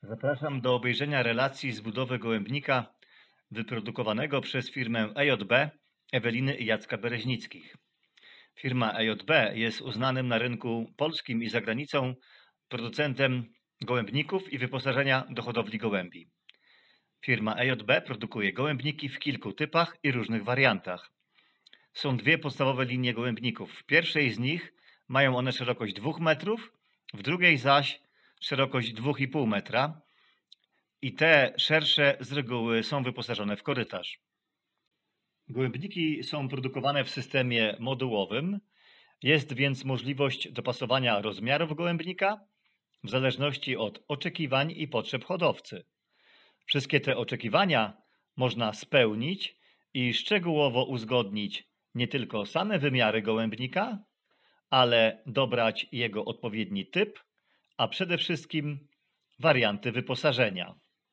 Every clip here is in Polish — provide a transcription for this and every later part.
Zapraszam do obejrzenia relacji z budowy gołębnika wyprodukowanego przez firmę EJB Eweliny i Jacka Bereźnickich. Firma EJB jest uznanym na rynku polskim i za granicą producentem gołębników i wyposażenia do hodowli gołębi. Firma EJB produkuje gołębniki w kilku typach i różnych wariantach. Są dwie podstawowe linie gołębników. W pierwszej z nich mają one szerokość 2 metrów, w drugiej zaś szerokość 2,5 metra i te szersze z reguły są wyposażone w korytarz. Gołębniki są produkowane w systemie modułowym, jest więc możliwość dopasowania rozmiarów gołębnika w zależności od oczekiwań i potrzeb hodowcy. Wszystkie te oczekiwania można spełnić i szczegółowo uzgodnić nie tylko same wymiary gołębnika, ale dobrać jego odpowiedni typ, a przede wszystkim warianty wyposażenia.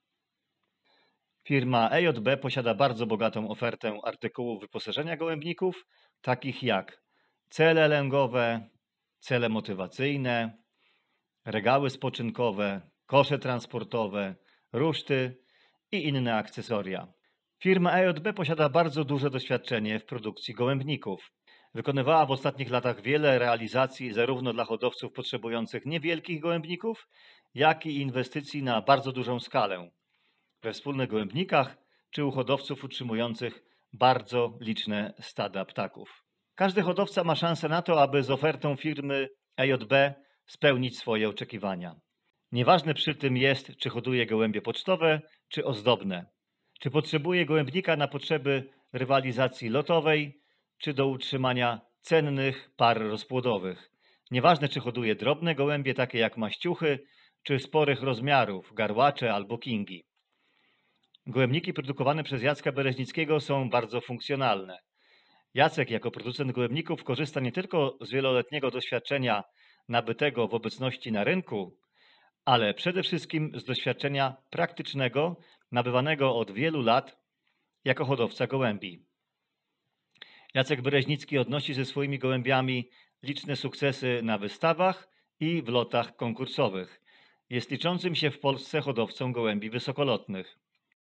Firma EJB posiada bardzo bogatą ofertę artykułów wyposażenia gołębników, takich jak cele lęgowe, cele motywacyjne, regały spoczynkowe, kosze transportowe, ruszty i inne akcesoria. Firma EJB posiada bardzo duże doświadczenie w produkcji gołębników. Wykonywała w ostatnich latach wiele realizacji zarówno dla hodowców potrzebujących niewielkich gołębników, jak i inwestycji na bardzo dużą skalę we wspólnych gołębnikach czy u hodowców utrzymujących bardzo liczne stada ptaków. Każdy hodowca ma szansę na to, aby z ofertą firmy EJB spełnić swoje oczekiwania. Nieważne przy tym jest, czy hoduje gołębie pocztowe, czy ozdobne. Czy potrzebuje gołębnika na potrzeby rywalizacji lotowej, czy do utrzymania cennych par rozpłodowych. Nieważne, czy hoduje drobne gołębie takie jak maściuchy, czy sporych rozmiarów, garłacze albo kingi. Gołębniki produkowane przez Jacka Bereźnickiego są bardzo funkcjonalne. Jacek jako producent gołębników korzysta nie tylko z wieloletniego doświadczenia nabytego w obecności na rynku, ale przede wszystkim z doświadczenia praktycznego nabywanego od wielu lat jako hodowca gołębi. Jacek Bereźnicki odnosi ze swoimi gołębiami liczne sukcesy na wystawach i w lotach konkursowych. Jest liczącym się w Polsce hodowcą gołębi wysokolotnych.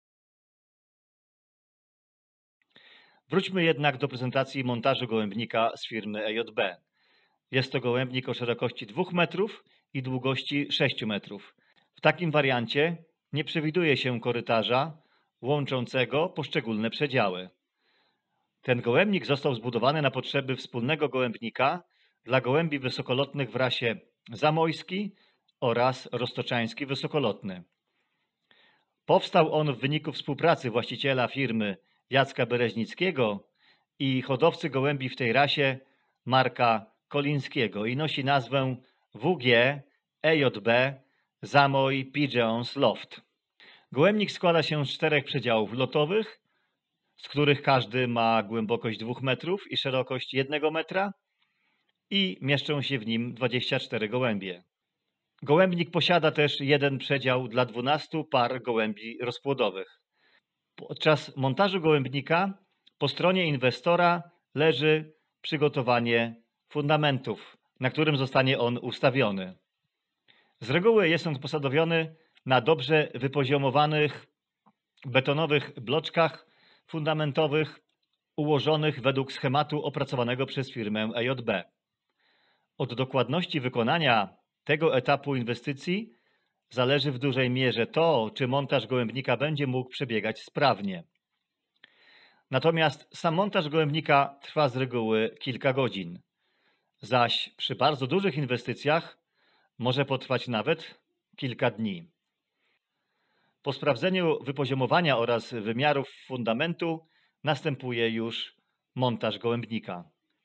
Wróćmy jednak do prezentacji montażu gołębnika z firmy EJB. Jest to gołębnik o szerokości 2 metrów i długości 6 metrów. W takim wariancie nie przewiduje się korytarza łączącego poszczególne przedziały. Ten gołębnik został zbudowany na potrzeby wspólnego gołębnika dla gołębi wysokolotnych w rasie zamojski oraz roztoczański wysokolotny. Powstał on w wyniku współpracy właściciela firmy Jacka Bereźnickiego i hodowcy gołębi w tej rasie Marka Kolińskiego i nosi nazwę WG EJB Zamoj Pigeons Loft. Gołębnik składa się z 4 przedziałów lotowych, z których każdy ma głębokość 2 metrów i szerokość 1 metra i mieszczą się w nim 24 gołębie. Gołębnik posiada też jeden przedział dla 12 par gołębi rozpłodowych. Podczas montażu gołębnika po stronie inwestora leży przygotowanie fundamentów, na którym zostanie on ustawiony. Z reguły jest on posadowiony na dobrze wypoziomowanych betonowych bloczkach fundamentowych ułożonych według schematu opracowanego przez firmę EJB. Od dokładności wykonania tego etapu inwestycji zależy w dużej mierze to, czy montaż gołębnika będzie mógł przebiegać sprawnie. Natomiast sam montaż gołębnika trwa z reguły kilka godzin, zaś przy bardzo dużych inwestycjach może potrwać nawet kilka dni. Po sprawdzeniu wypoziomowania oraz wymiarów fundamentu następuje już montaż gołębnika.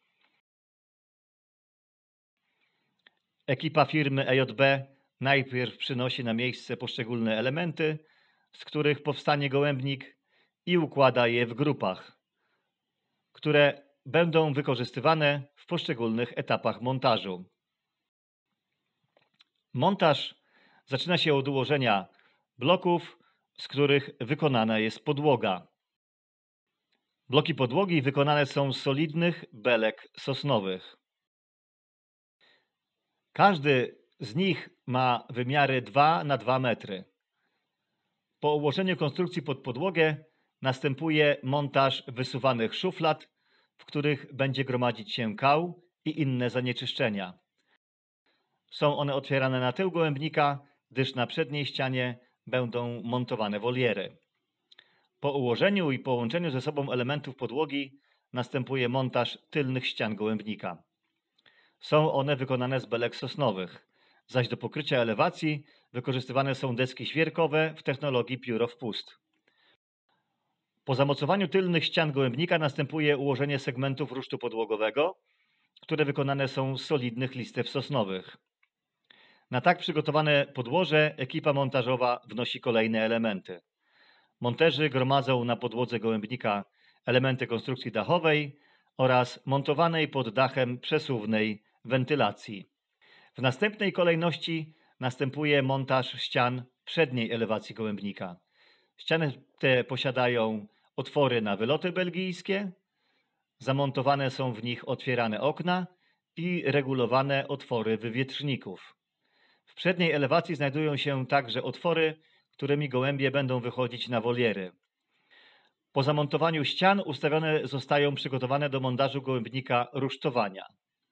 Ekipa firmy EJB najpierw przynosi na miejsce poszczególne elementy, z których powstanie gołębnik i układa je w grupach, które będą wykorzystywane w poszczególnych etapach montażu. Montaż zaczyna się od ułożenia bloków, z których wykonana jest podłoga. Bloki podłogi wykonane są z solidnych belek sosnowych. Każdy z nich ma wymiary 2 na 2 metry. Po ułożeniu konstrukcji pod podłogę następuje montaż wysuwanych szuflad, w których będzie gromadzić się kał i inne zanieczyszczenia. Są one otwierane na tył gołębnika, gdyż na przedniej ścianie będą montowane woliery. Po ułożeniu i połączeniu ze sobą elementów podłogi następuje montaż tylnych ścian gołębnika. Są one wykonane z belek sosnowych, zaś do pokrycia elewacji wykorzystywane są deski świerkowe w technologii pióro wpust. Po zamocowaniu tylnych ścian gołębnika następuje ułożenie segmentów rusztu podłogowego, które wykonane są z solidnych listew sosnowych. Na tak przygotowane podłoże ekipa montażowa wnosi kolejne elementy. Monterzy gromadzą na podłodze gołębnika elementy konstrukcji dachowej oraz montowanej pod dachem przesuwnej wentylacji. W następnej kolejności następuje montaż ścian przedniej elewacji gołębnika. Ściany te posiadają otwory na wyloty belgijskie, zamontowane są w nich otwierane okna i regulowane otwory wywietrzników. W przedniej elewacji znajdują się także otwory, którymi gołębie będą wychodzić na woliery. Po zamontowaniu ścian ustawione zostają przygotowane do montażu gołębnika rusztowania.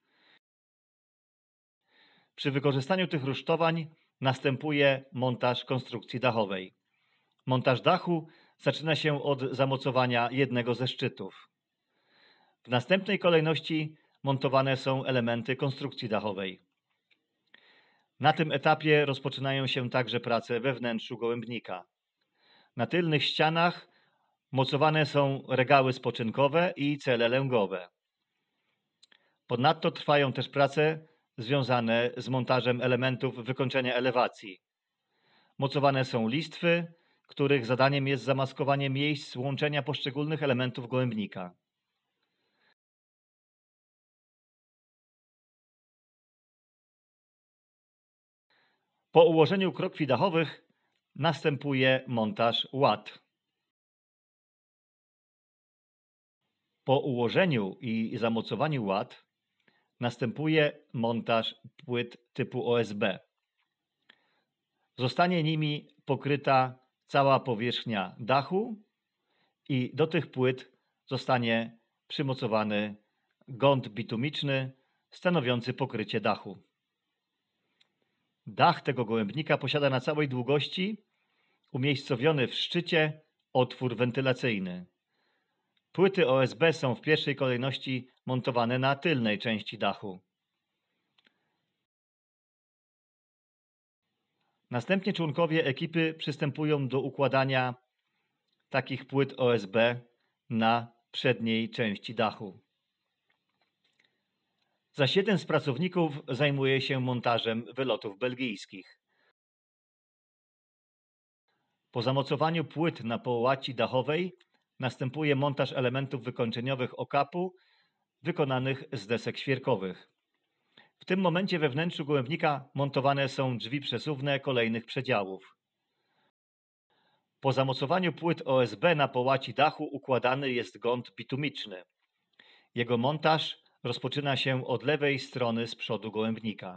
Przy wykorzystaniu tych rusztowań następuje montaż konstrukcji dachowej. Montaż dachu zaczyna się od zamocowania jednego ze szczytów. W następnej kolejności montowane są elementy konstrukcji dachowej. Na tym etapie rozpoczynają się także prace we wnętrzu gołębnika. Na tylnych ścianach mocowane są regały spoczynkowe i cele lęgowe. Ponadto trwają też prace związane z montażem elementów wykończenia elewacji. Mocowane są listwy, których zadaniem jest zamaskowanie miejsc łączenia poszczególnych elementów gołębnika. Po ułożeniu krokwi dachowych następuje montaż łat. Po ułożeniu i zamocowaniu łat następuje montaż płyt typu OSB. Zostanie nimi pokryta cała powierzchnia dachu i do tych płyt zostanie przymocowany gąd bitumiczny stanowiący pokrycie dachu. Dach tego gołębnika posiada na całej długości umiejscowiony w szczycie otwór wentylacyjny. Płyty OSB są w pierwszej kolejności montowane na tylnej części dachu. Następnie członkowie ekipy przystępują do układania takich płyt OSB na przedniej części dachu. Zaś jeden z pracowników zajmuje się montażem wylotów belgijskich. Po zamocowaniu płyt na połaci dachowej następuje montaż elementów wykończeniowych okapu wykonanych z desek świerkowych. W tym momencie we wnętrzu gołębnika montowane są drzwi przesuwne kolejnych przedziałów. Po zamocowaniu płyt OSB na połaci dachu układany jest gąd bitumiczny. Jego montaż rozpoczyna się od lewej strony z przodu gołębnika.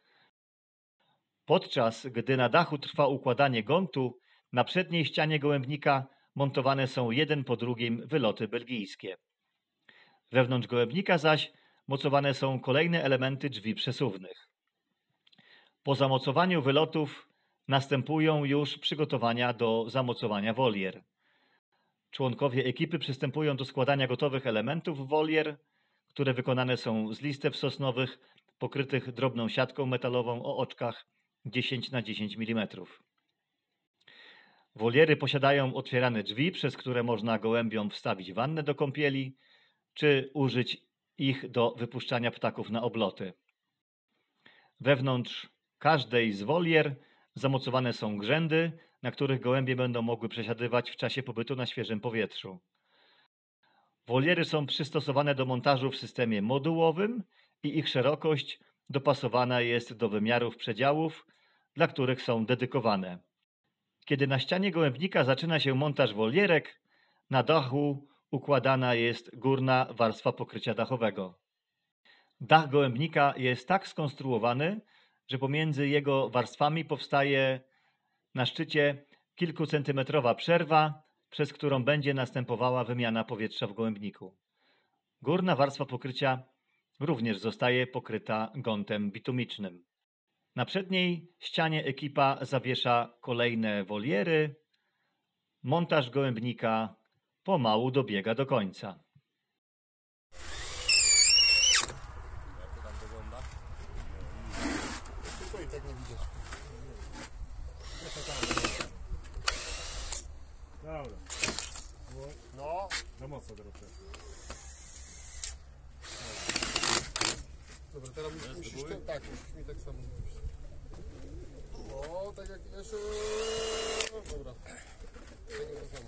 Podczas gdy na dachu trwa układanie gontu, na przedniej ścianie gołębnika montowane są jeden po drugim wyloty belgijskie. Wewnątrz gołębnika zaś mocowane są kolejne elementy drzwi przesuwnych. Po zamocowaniu wylotów następują już przygotowania do zamocowania wolier. Członkowie ekipy przystępują do składania gotowych elementów wolier, które wykonane są z listew sosnowych pokrytych drobną siatką metalową o oczkach 10 na 10 mm. Woliery posiadają otwierane drzwi, przez które można gołębiom wstawić wannę do kąpieli, czy użyć ich do wypuszczania ptaków na obloty. Wewnątrz każdej z wolier zamocowane są grzędy, na których gołębie będą mogły przesiadywać w czasie pobytu na świeżym powietrzu. Woliery są przystosowane do montażu w systemie modułowym i ich szerokość dopasowana jest do wymiarów przedziałów, dla których są dedykowane. Kiedy na ścianie gołębnika zaczyna się montaż wolierek, na dachu układana jest górna warstwa pokrycia dachowego. Dach gołębnika jest tak skonstruowany, że pomiędzy jego warstwami powstaje na szczycie kilkucentymetrowa przerwa, przez którą będzie następowała wymiana powietrza w gołębniku. Górna warstwa pokrycia również zostaje pokryta gątem bitumicznym. Na przedniej ścianie ekipa zawiesza kolejne woliery. Montaż gołębnika pomału dobiega do końca. Tylko i tak nie widać. Dobra. No, Za mocno trochę. dobra, teraz musisz tak, musisz mi tak samo zrobić. O, tak jak jeszcze... Dobra. Tak jak to samo.